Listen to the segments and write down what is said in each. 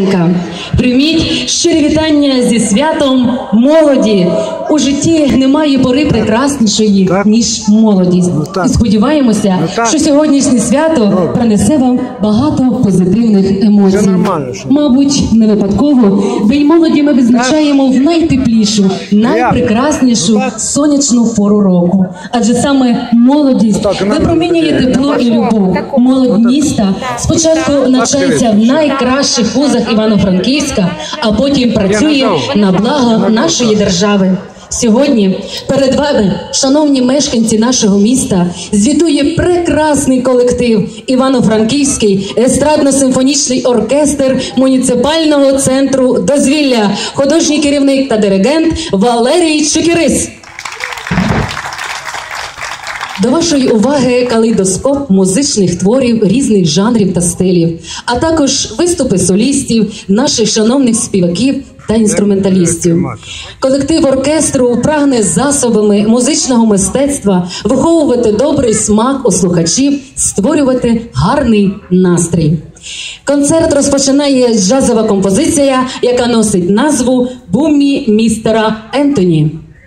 Прийміть щирі вітання зі святом молоді. У житті немає пори прекраснішої, ніж молодість. І сподіваємося, що сьогоднішнє свято принесе вам багато позитивних емоцій. Мабуть, не випадково День молоді ми відзначаємо в найтеплішу, найпрекраснішу сонячну пору року. Адже саме молодість випромінює тепло і любов. Молодь міста спочатку навчається в найкращих вузах Івано-Франківська, а потім працює на благо нашої держави. Сьогодні перед вами, шановні мешканці нашого міста, звітує прекрасний колектив Івано-Франківський естрадно-симфонічний оркестр муніципального центру дозвілля, художній керівник та диригент Валерій Чекірис. До вашої уваги калейдоскоп музичних творів різних жанрів та стилів, а також виступи солістів, наших шановних співаків та інструменталістів. Колектив оркестру прагне засобами музичного мистецтва виховувати добрий смак у слухачів, створювати гарний настрій. Концерт розпочинає джазова композиція, яка носить назву «Бумі містера Ентоні».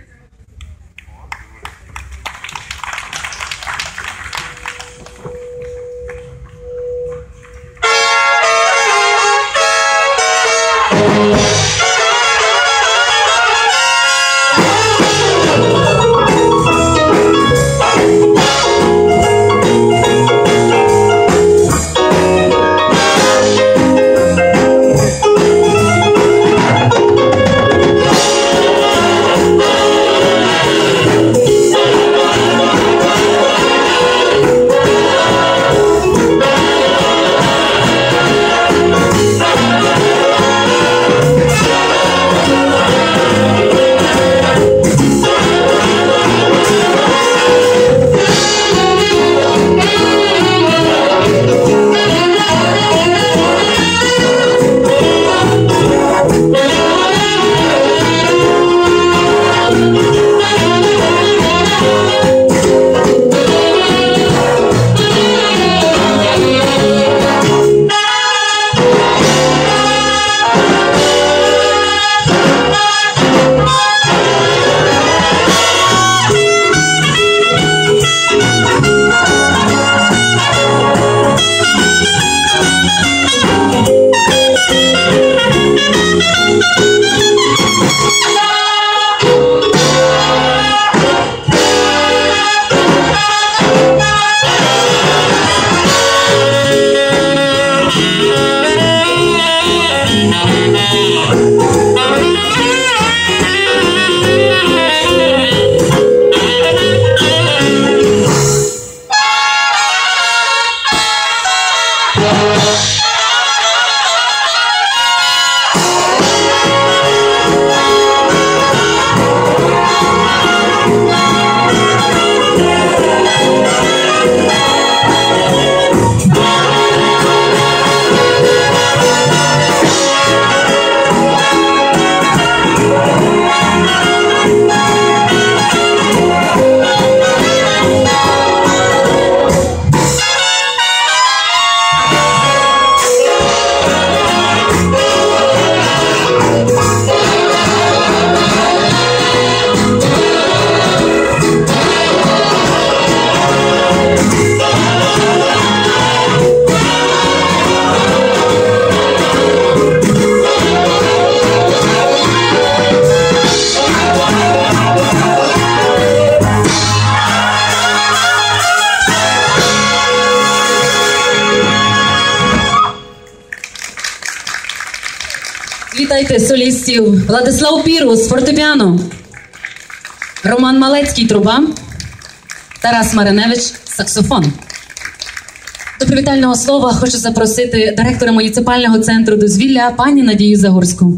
Вітайте солістів Владислав Пірус, фортепіано, Роман Малецький, труба, Тарас Мариневич, саксофон. До привітального слова хочу запросити директора муніципального центру дозвілля пані Надію Загорську.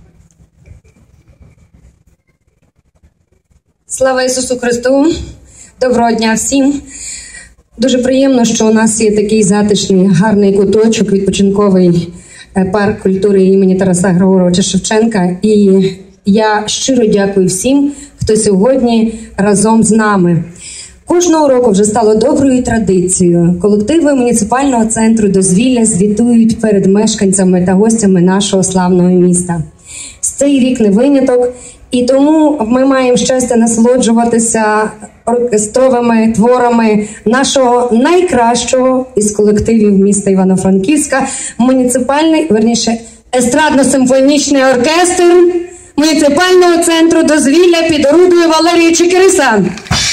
Слава Ісусу Христу! Доброго дня всім! Дуже приємно, що у нас є такий затишний, гарний куточок, відпочинковий парк культури імені Тараса Григоровича Шевченка. І я щиро дякую всім, хто сьогодні разом з нами. Кожного року вже стало доброю традицією. Колективи муніципального центру дозвілля звітують перед мешканцями та гостями нашого славного міста. Цей рік не виняток, і тому ми маємо щастя насолоджуватися оркестровими творами нашого найкращого із колективів міста Івано-Франківська, естрадно-симфонічний оркестр муніципального центру дозвілля під орудою Валерії Чекіриса.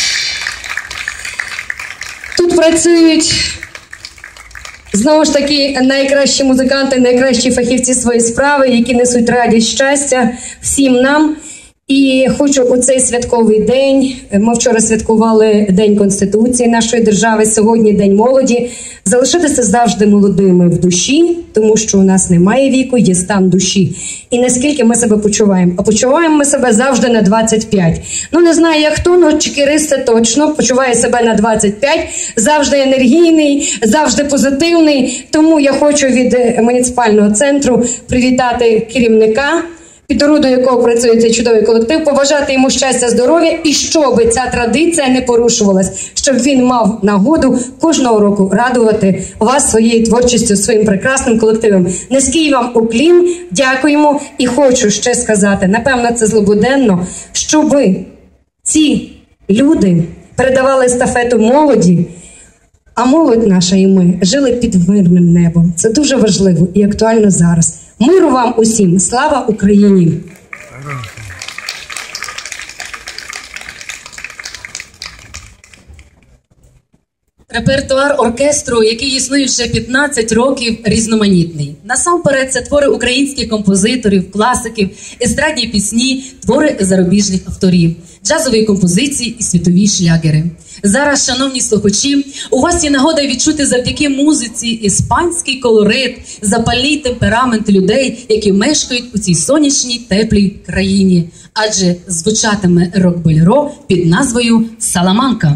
Тут працюють, знову ж таки, найкращі музиканти, найкращі фахівці своєї справи, які несуть радість, щастя всім нам. І хочу у цей святковий день, ми вчора святкували День Конституції нашої держави, сьогодні День молоді, залишитися завжди молодими в душі, тому що у нас немає віку, є стан душі. І наскільки ми себе почуваємо? А почуваємо ми себе завжди на 25. Ну, не знаю, як хто, але Чекірис це точно почуває себе на 25, завжди енергійний, завжди позитивний. Тому я хочу від муніципального центру привітати керівника, під орудою якого працює цей чудовий колектив, побажати йому щастя, здоров'я і щоб ця традиція не порушувалась, щоб він мав нагоду кожного року радувати вас своєю творчістю, своїм прекрасним колективом. Низький вам уклін, дякуємо і хочу ще сказати, напевно, це злободенно, щоб ці люди передавали естафету молоді, а молодь наша і ми жили під мирним небом. Це дуже важливо і актуально зараз. Миру вам усім! Слава Україні! Репертуар оркестру, який існує вже 15 років, різноманітний. Насамперед, це твори українських композиторів, класиків, естрадні пісні, твори зарубіжних авторів, джазові композиції і світові шлягери. Зараз, шановні слухачі, у вас є нагода відчути завдяки музиці іспанський колорит, запальний темперамент людей, які мешкають у цій сонячній, теплій країні. Адже звучатиме рок-болеро під назвою «Саламанка».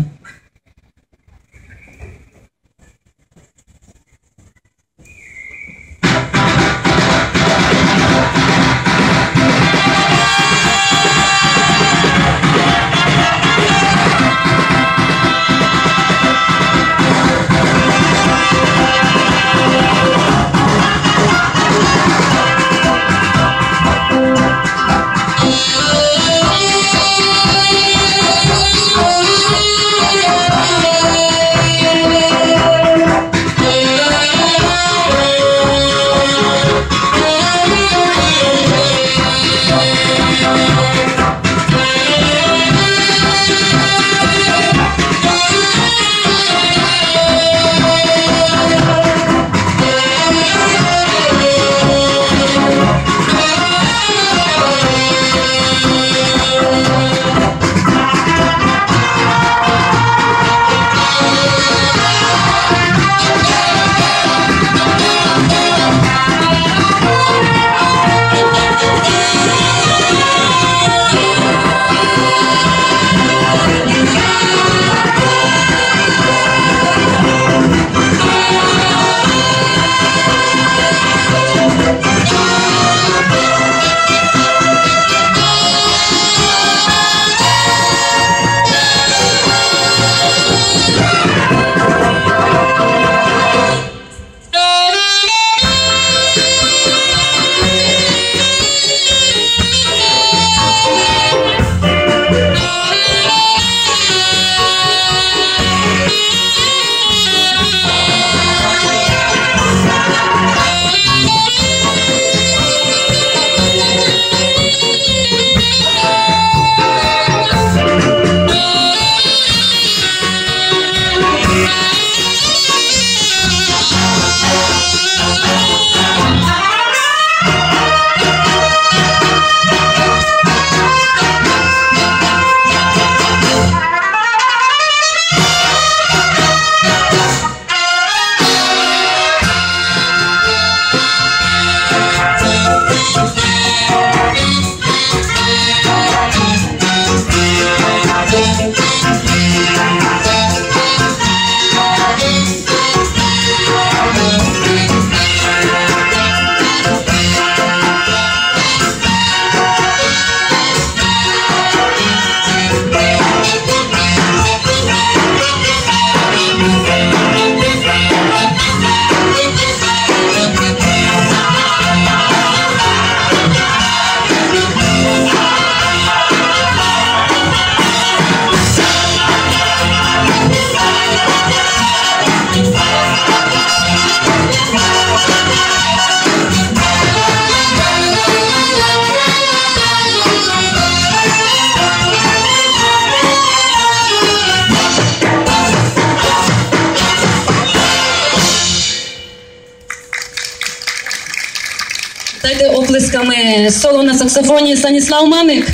Дайте оплесками соло на саксофоні Станіслав Маник.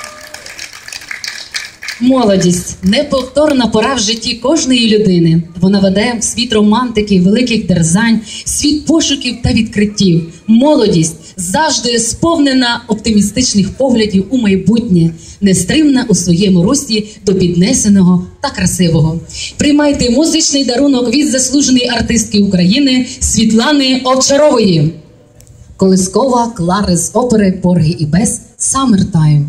Молодість – неповторна пора в житті кожної людини. Вона веде в світ романтики, великих дерзань, світ пошуків та відкриттів. Молодість завжди сповнена оптимістичних поглядів у майбутнє, нестримна у своєму рості до піднесеного та красивого. Приймайте музичний дарунок від заслуженої артистки України Світлани Овчарової. Колискова Клари з опери «Порги і Бес» «Summertime».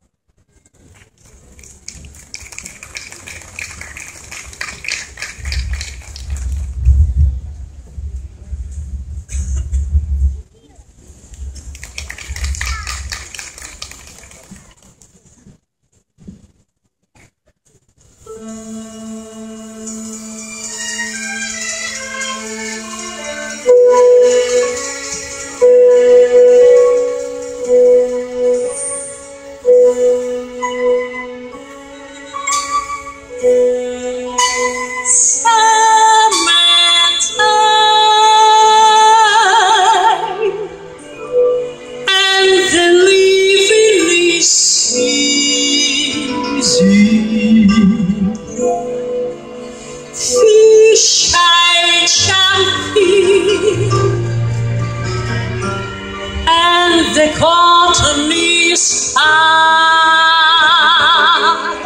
The cotton is high.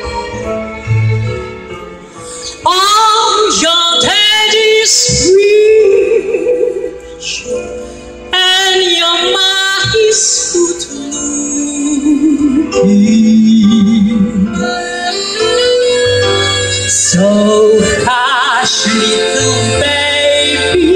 Oh, your daddy's rich and your ma is good looking. So hush, little baby,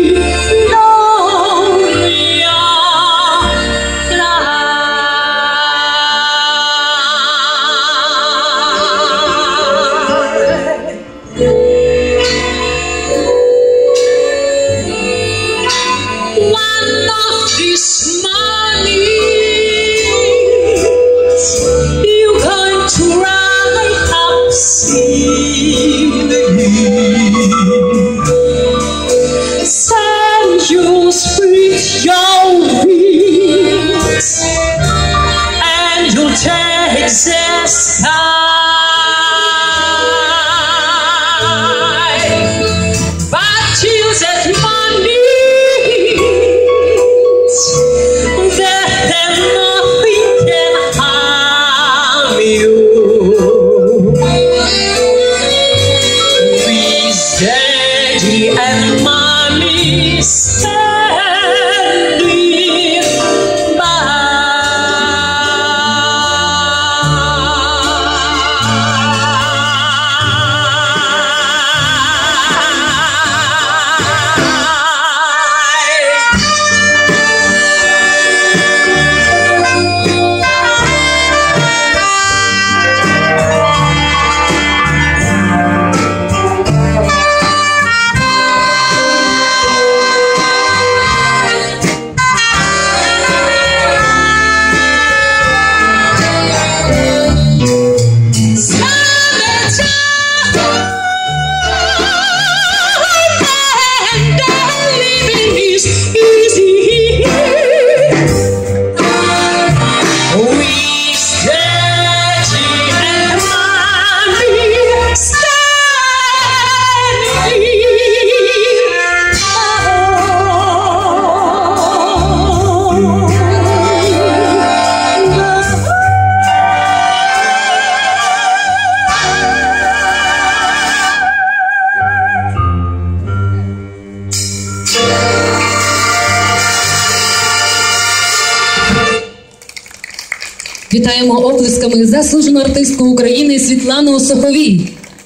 Вітаємо оплесками заслужену артистку України Світлану Суховій.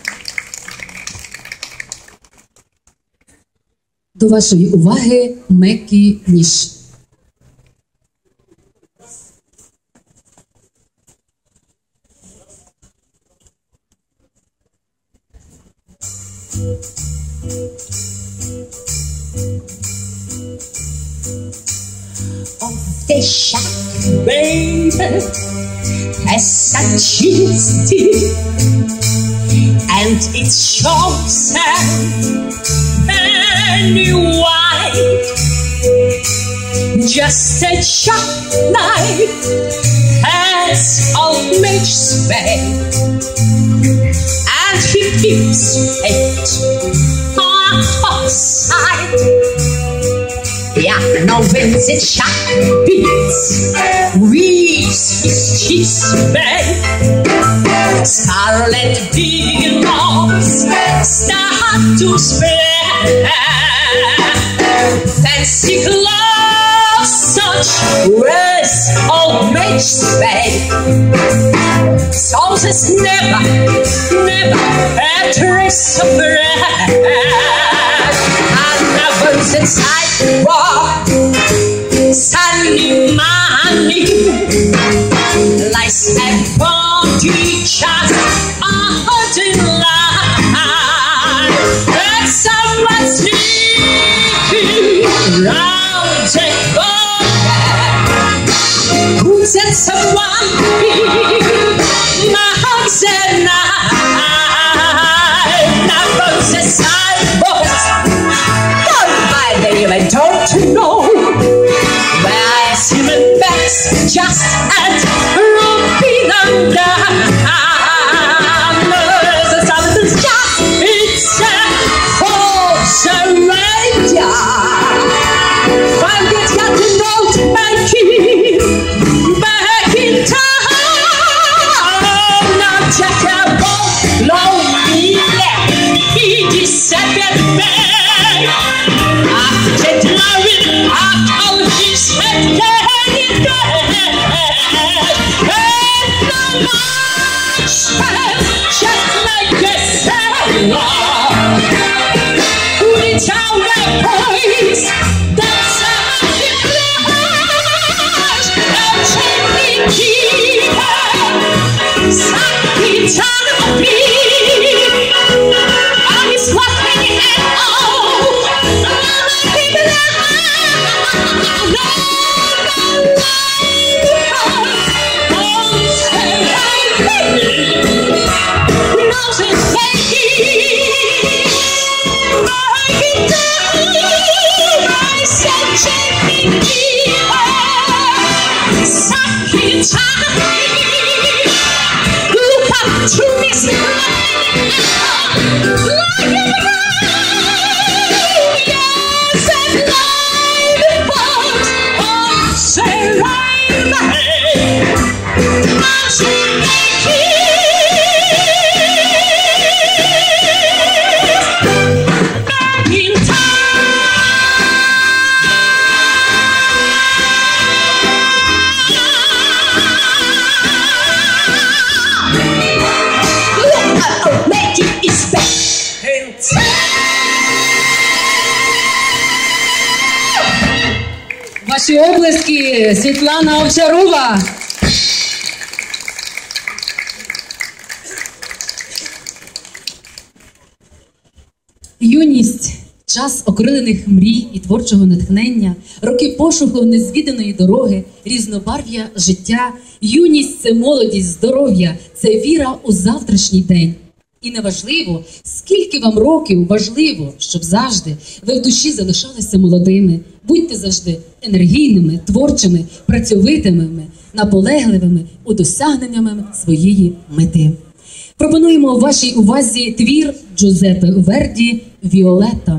До вашої уваги Меккі Ніш. The shack, baby, has such teeth, and it's short and white. just a jackknife has old Mitch spade, and he keeps it outside. Yeah, no vintage shot beats, weaves his cheese bed. Scarlet demons start to spread. Fancy clothes, such wears old Mitch spade. Sauces never a trace of bread. And ovens and sidewalk, Sunday morning, lice and body just out in line. And someone sneaking round and forget. Who's that someone be? My heart's at night. Ovens and sidewalks, I don't know where human backs just at Robin and the something's just it's a false radio. Find it got to note back in time. Now check out lonely he disappeared back. After loving out of his head, and the monster just like a sailor, with our voice that's a flash, a chimney keeper, sucking on me. I was laughing at all. Ваші облески, Світлана Овчарова. Юність – час окрилених мрій і творчого натхнення, роки пошуку незвіданої дороги, різнобарв'я життя. Юність – це молодість, здоров'я, це віра у завтрашній день. І неважливо, скільки вам років, важливо, щоб завжди ви в душі залишалися молодими. Будьте завжди енергійними, творчими, працьовитими, наполегливими у досягненнями своєї мети. Пропонуємо вашій увазі твір Джузеппе Верді «Віолетта».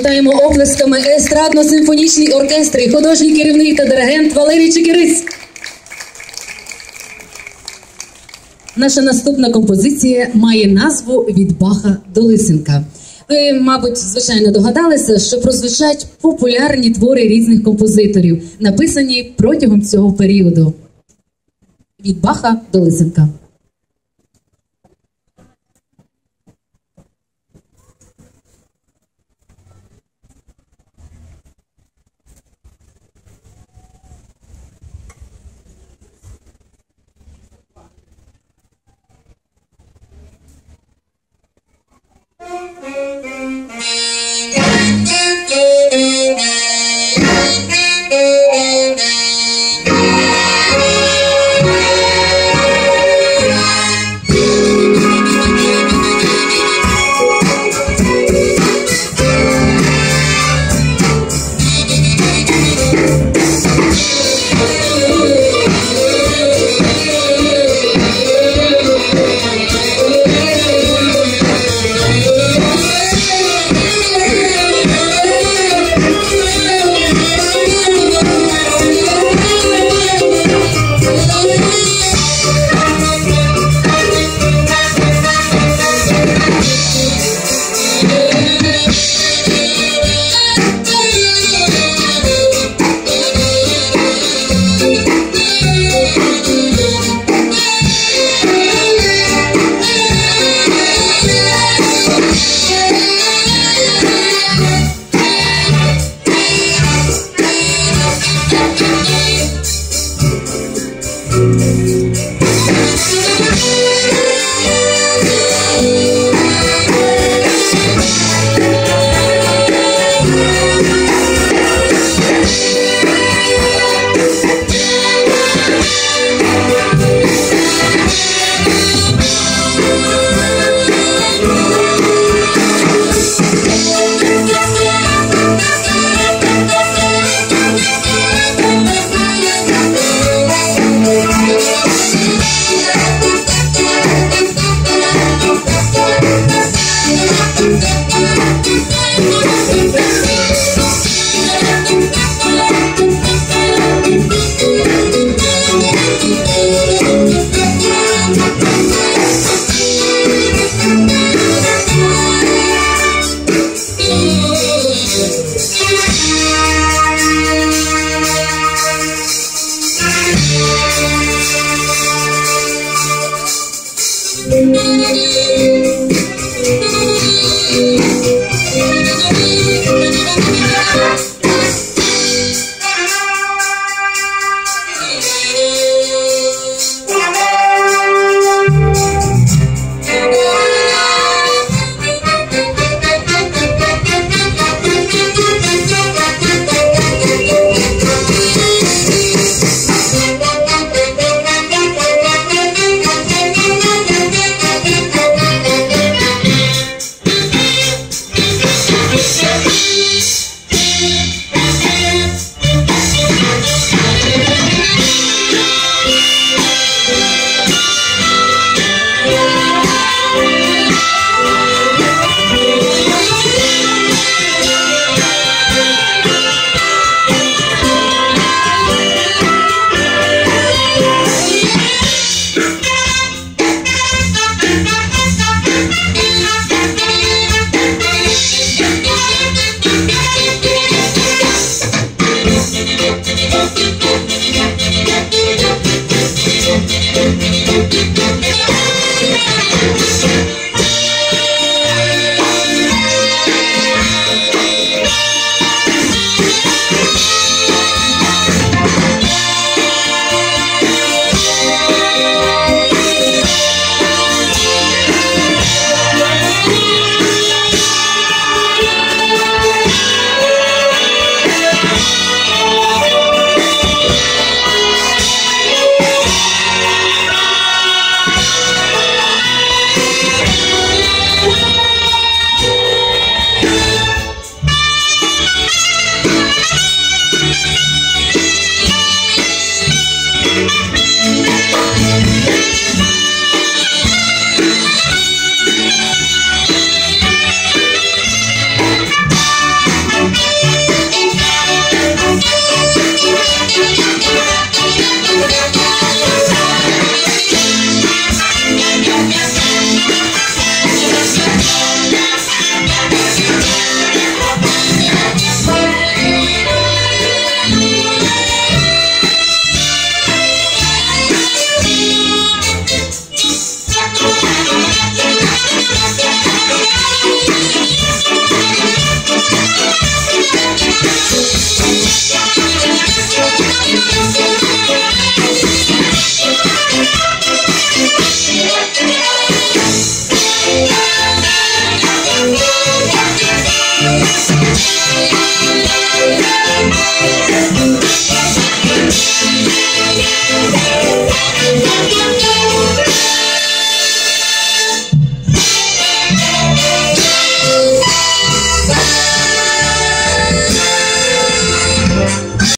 Привітаємо оплесками естрадно-симфонічний оркестр, художній керівник та диригент Валерій Чекірис. Наша наступна композиція має назву «Від Баха до Лисенка». Ви, мабуть, звичайно догадалися, що прозвучать популярні твори різних композиторів, написані протягом цього періоду. Від Баха до Лисенка.